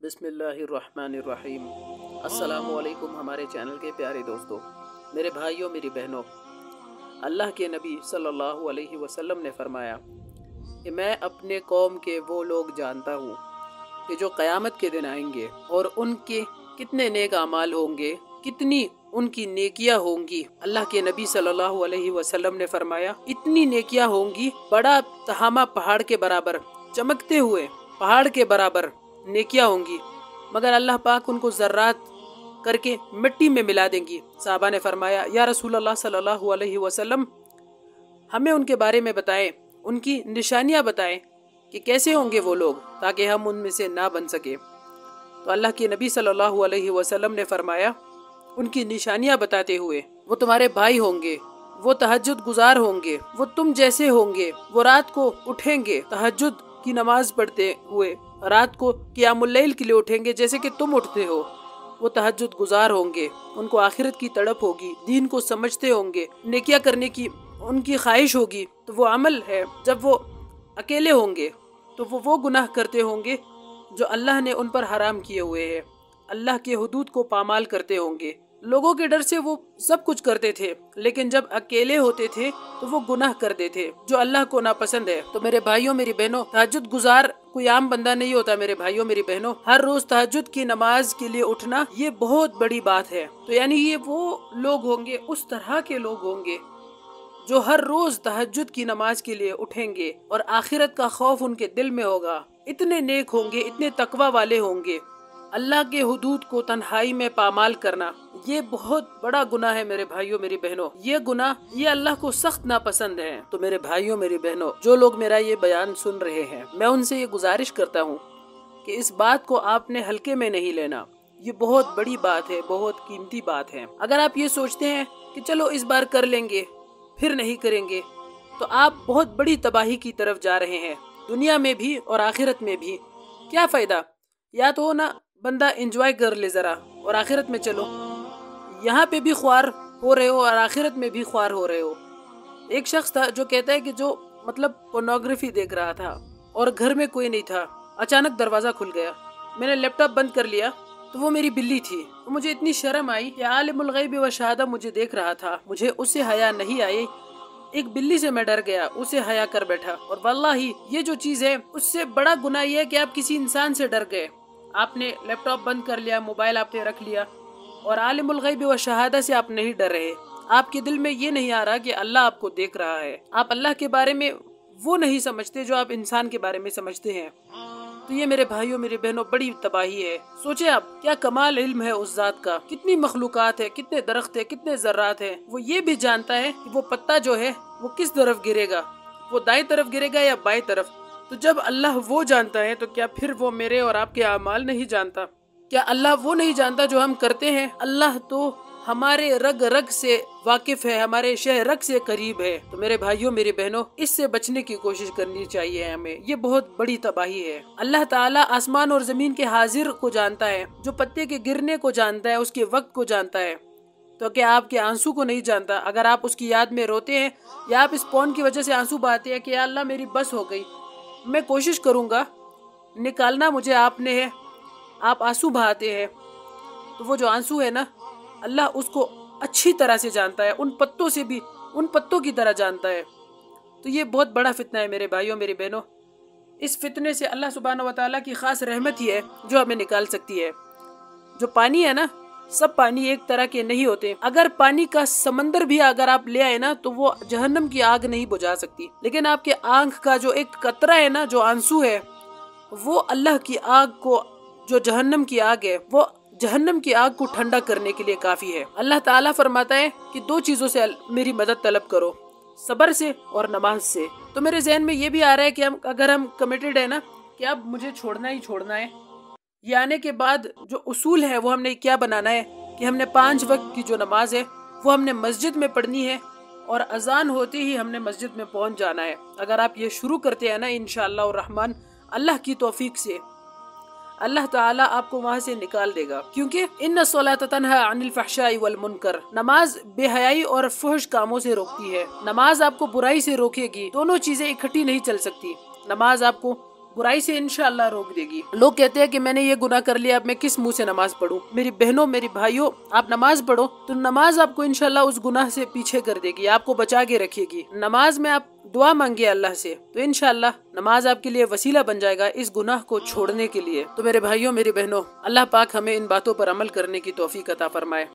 बिस्मिल्लाहिर्रहमानिर्रहीम। अस्सलामुअलैकुम हमारे चैनल के प्यारे दोस्तों, मेरे भाइयों, मेरी बहनों, अल्लाह के नबी सल्लल्लाहु अलैहि वसल्लम ने फरमाया कि मैं अपने कौम के वो लोग जानता हूँ कि जो क़यामत के दिन आएंगे और उनके कितने नेक अमाल होंगे, कितनी उनकी नेकियां होंगी। अल्लाह के नबी सल्लल्लाहु अलैहि वसल्लम ने फरमाया इतनी नेकियां होंगी, बड़ा तहामा पहाड़ के बराबर, चमकते हुए पहाड़ के बराबर नेकियां होंगी, मगर अल्लाह पाक उनको ज़र्रात करके मिट्टी में मिला देंगी। साहबा ने फरमाया या रसूल अल्लाह सल्लल्लाहु अलैहि वसल्लम, हमें उनके बारे में बताएं, उनकी निशानियां बताएं कि कैसे होंगे वो लोग, ताकि हम उनमें से ना बन सके। तो अल्लाह के नबी सल्लल्लाहु अलैहि वसल्लम ने फरमाया उनकी निशानियां बताते हुए, वो तुम्हारे भाई होंगे, वो तहज्जुद गुजार होंगे, वो तुम जैसे होंगे, वो रात को उठेंगे तहज्जुद की नमाज पढ़ते हुए, रात को क़ियामुल लैल के लिए उठेंगे जैसे कि तुम उठते हो। वो तहज्जुद गुजार होंगे, उनको आखिरत की तड़प होगी, दीन को समझते होंगे, नेकियां करने की उनकी ख्वाहिश होगी। तो वो अमल है, जब वो अकेले होंगे तो वो गुनाह करते होंगे जो अल्लाह ने उन पर हराम किए हुए हैं, अल्लाह के हुदूद को पामाल करते होंगे। लोगों के डर से वो सब कुछ करते थे, लेकिन जब अकेले होते थे तो वो गुनाह करते थे जो अल्लाह को नापसंद है। तो मेरे भाइयों, मेरी बहनों, तहज्जुद गुजार कोई आम बंदा नहीं होता। मेरे भाइयों, मेरी बहनों, हर रोज तहज्जुद की नमाज के लिए उठना ये बहुत बड़ी बात है। तो यानी ये वो लोग होंगे, उस तरह के लोग होंगे जो हर रोज तहज्जुद की नमाज के लिए उठेंगे और आखिरत का खौफ उनके दिल में होगा। इतने नेक होंगे, इतने तकवा वाले होंगे। अल्लाह के हुदूद को तन्हाई में पामाल करना ये बहुत बड़ा गुनाह है मेरे भाइयों, मेरी बहनों। ये गुनाह ये अल्लाह को सख्त नापसंद है। तो मेरे भाइयों, मेरी बहनों, जो लोग मेरा ये बयान सुन रहे हैं, मैं उनसे ये गुजारिश करता हूँ कि इस बात को आपने हल्के में नहीं लेना। ये बहुत बड़ी बात है, बहुत कीमती बात है। अगर आप ये सोचते हैं कि चलो इस बार कर लेंगे फिर नहीं करेंगे, तो आप बहुत बड़ी तबाही की तरफ जा रहे हैं, दुनिया में भी और आखिरत में भी। क्या फायदा? या तो ना बंदा एंजॉय कर ले जरा और आखिरत में चलो, यहाँ पे भी ख्वार हो रहे हो और आखिरत में भी ख्वार हो रहे हो। एक शख्स था जो कहता है कि जो पोर्नोग्राफी देख रहा था और घर में कोई नहीं था, अचानक दरवाजा खुल गया, मैंने लैपटॉप बंद कर लिया तो वो मेरी बिल्ली थी। तो मुझे इतनी शर्म आई कि आलिमुल गैब व शहादा मुझे देख रहा था, मुझे उससे हया नहीं आई। एक बिल्ली से मैं डर गया, उसे हया कर बैठा। और वल्लाही ये जो चीज है, उससे बड़ा गुनाह ये है कि आप किसी इंसान से डर गए। आपने लैपटॉप बंद कर लिया, मोबाइल आपने रख लिया और आलिमुल गैब व शहादा से आप नहीं डर रहे। आपके दिल में ये नहीं आ रहा कि अल्लाह आपको देख रहा है। आप अल्लाह के बारे में वो नहीं समझते जो आप इंसान के बारे में समझते हैं। तो ये मेरे भाइयों, मेरी बहनों, बड़ी तबाही है। सोचे आप क्या कमाल इल्म है उस जात का, कितनी मखलूकात है, कितने दरख्त है, कितने ज़र्रात है। वो ये भी जानता है कि वो पत्ता जो है वो किस तरफ गिरेगा, वो दाएं तरफ गिरेगा या बाएं तरफ। तो जब अल्लाह वो जानता है तो क्या फिर वो मेरे और आपके अमाल नहीं जानता? क्या अल्लाह वो नहीं जानता जो हम करते हैं? अल्लाह तो हमारे रग रग से वाकिफ है, हमारे शह रग से करीब है। तो मेरे भाइयों, मेरी बहनों, इससे बचने की कोशिश करनी चाहिए हमें। ये बहुत बड़ी तबाही है। अल्लाह ताला आसमान और जमीन के हाजिर को जानता है, जो पत्ते के गिरने को जानता है, उसके वक्त को जानता है। तो क्या आपके आंसू को नहीं जानता? अगर आप उसकी याद में रोते हैं या आप इस पौन की वजह से आंसू बहाते हैं कि या अल्लाह मेरी बस हो गई, मैं कोशिश करूंगा, निकालना मुझे आपने है, आप आंसू बहाते हैं, तो वो जो आंसू है ना, अल्लाह उसको अच्छी तरह से जानता है, उन पत्तों से भी उन पत्तों की तरह जानता है। तो ये बहुत बड़ा फितना है मेरे भाइयों, मेरी बहनों। इस फितने से अल्लाह सुब्हानहू व तआला की खास रहमत ही है जो हमें निकाल सकती है। जो पानी है ना, सब पानी एक तरह के नहीं होते। अगर पानी का समंदर भी अगर आप ले आए ना, तो वो जहन्नम की आग नहीं बुझा सकती। लेकिन आपके आंख का जो एक कतरा है ना, जो आंसू है, वो अल्लाह की आग को, जो जहन्नम की आग है, वो जहन्नम की आग को ठंडा करने के लिए काफी है। अल्लाह ताला फरमाता है कि दो चीजों से मेरी मदद तलब करो, सब्र से और नमाज से। तो मेरे जहन में ये भी आ रहा है कि अगर हम कमिटेड है ना कि अब मुझे छोड़ना ही छोड़ना है, ये आने के बाद जो उसूल है वो हमने क्या बनाना है कि हमने 5 वक्त की जो नमाज है वो हमने मस्जिद में पढ़नी है और अजान होते ही हमने मस्जिद में पहुंच जाना है। अगर आप ये शुरू करते हैं ना, इंशाअल्लाह रहमान, अल्लाह की तौफीक से अल्लाह ताला आपको वहाँ से निकाल देगा। क्योंकि इन्ना सलात तन्हा अनिल फहशाई वल मुनकर, नमाज बेहयाई और फहश कामों से रोकती है। नमाज आपको बुराई से रोकेगी। दोनों चीजें इकट्ठी नहीं चल सकती। नमाज आपको बुराई से इंशाअल्लाह रोक देगी। लोग कहते हैं कि मैंने ये गुनाह कर लिया, अब मैं किस मुंह से नमाज पढ़ूं। मेरी बहनों, मेरी भाइयों, आप नमाज पढ़ो तो नमाज आपको इंशाअल्लाह उस गुनाह से पीछे कर देगी, आपको बचा के रखेगी। नमाज में आप दुआ मांगिए अल्लाह से, तो इंशाअल्लाह नमाज आपके लिए वसीला बन जाएगा इस गुनाह को छोड़ने के लिए। तो मेरे भाइयों, मेरी बहनों, अल्लाह पाक हमें इन बातों पर अमल करने की तौफीक अता फरमाए।